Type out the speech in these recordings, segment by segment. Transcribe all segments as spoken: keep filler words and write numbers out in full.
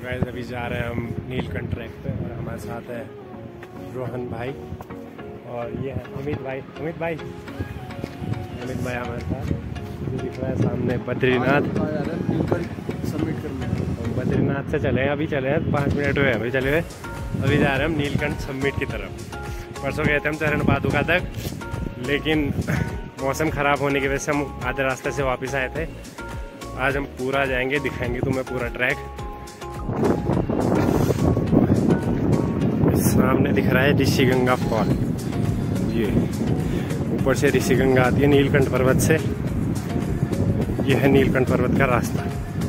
Guys अभी जा रहे हैं हम नीलकंठ ट्रैक पे और हमारे साथ है रोहन भाई और ये है अमित भाई। अमित भाई अमित भाई हमारे साथ जो दिख रहा है सामने बद्रीनाथ सबमिट करना। बद्रीनाथ से चले हैं, अभी चले हैं पाँच मिनट हुए अभी चले हुए। अभी जा रहे हैं हम नीलकंठ समिट की तरफ। परसों गए थे हम चरण पादुका तक, लेकिन मौसम ख़राब होने की वजह से हम आधे रास्ते से वापस आए थे। आज हम पूरा जाएंगे, दिखाएंगे तुम्हें पूरा ट्रैक। सामने दिख रहा है ऋषिगंगा फॉल, ये ऊपर से ऋषिगंगा आती है नीलकंठ पर्वत से। ये है नीलकंठ पर्वत का रास्ता।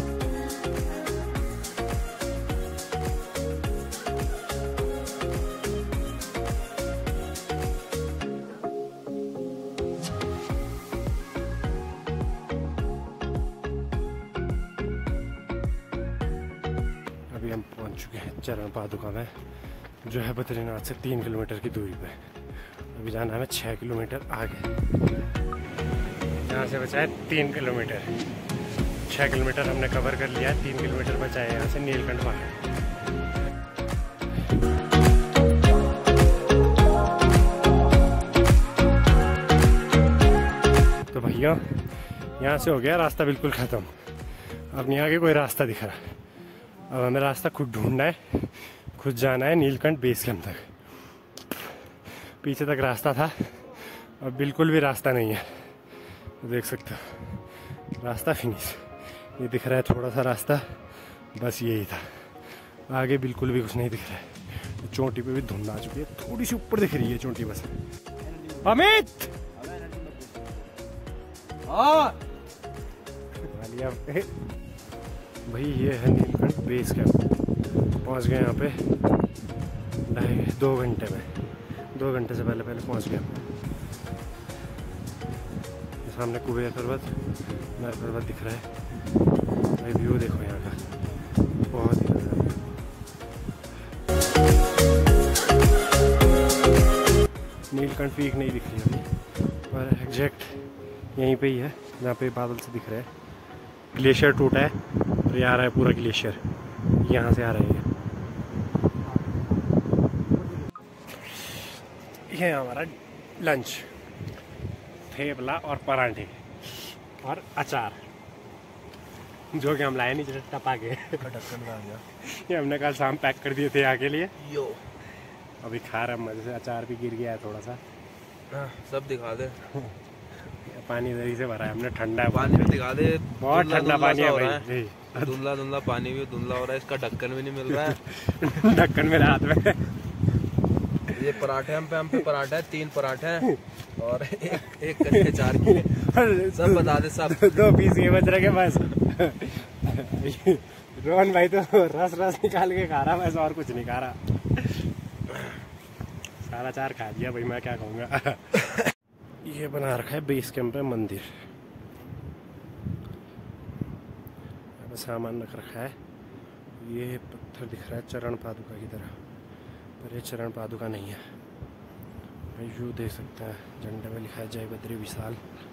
अभी हम पहुंच चुके हैं चरण पादुका में, जो है बद्रीनाथ से तीन किलोमीटर की दूरी पे। अभी जाना है छः किलोमीटर आगे, यहाँ से बचा है तीन किलोमीटर। छः किलोमीटर हमने कवर कर लिया है, तीन किलोमीटर बचा है यहाँ से नीलकंठ पहाड़। तो भैया यहाँ से हो गया रास्ता बिल्कुल ख़त्म, अब नहीं आगे कोई रास्ता दिख रहा है। अब हमें रास्ता खुद ढूंढना है, खुद जाना है नीलकंठ बेस कैंप तक। पीछे तक रास्ता था, अब बिल्कुल भी रास्ता नहीं है। देख सकते हो रास्ता फिनिश, ये दिख रहा है थोड़ा सा रास्ता, बस यही था। आगे बिल्कुल भी कुछ नहीं दिख रहा है। चोटी पे भी धुंध आ चुकी है, थोड़ी सी ऊपर दिख रही है चोटी बस। अमित भाई ये है नीलकंठ बेस कैंप। पहुंच गए यहाँ पे ढाई दो घंटे में, दो घंटे से पहले पहले पहुंच गए। सामने कुबेर पर्वत, नर पर्वत दिख रहा है भाई। व्यू देखो यहाँ का, बहुत ही मजा। नीलकंठ पीक नहीं दिख रही अभी, पर एग्जैक्ट यहीं पे ही है जहाँ पे बादल से दिख रहा है। ग्लेशियर टूटा है और ये आ रहा है पूरा ग्लेशियर, यहाँ से आ रहा है। ये हमारा लंच, थेपला और पराठे और अचार, जो कि हम लाए नहीं जैसे टपा के। ये हमने कल शाम पैक कर दिए थे यहाँ के लिए। यो अभी खा रहे मजे से। अचार भी गिर गया है थोड़ा सा। हाँ, सब दिखा दे। पानी इधर ही से भरा है हमने, ठंडा है पानी भी दिखा दे। बहुत ठंडा पानी है भाई, धुंधला धुंधला पानी भी धुंधला हो रहा है। इसका ढक्कन भी नहीं मिल रहा है। ढक्कन मेरे हाथ में। ये पराठे हम पे हम पे पराठा है, तीन पराठे हैं और एक एक करके चार की। सब बता दे सब। दो पीस ये बच रहे के बस। रोहन भाई तो रस रस निकाल के खा रहा, बस और कुछ नहीं खा रहा। सारा चार खा दिया भाई, मैं क्या कहूँगा। ये बना रखा है बेस कैंप पे मंदिर, सामान रख रखा है। ये पत्थर दिख रहा है चरण पादुका की तरह, पर ये चरण पादुका नहीं है। यू देख सकता है, झंडे में लिखा है जय बद्री विशाल।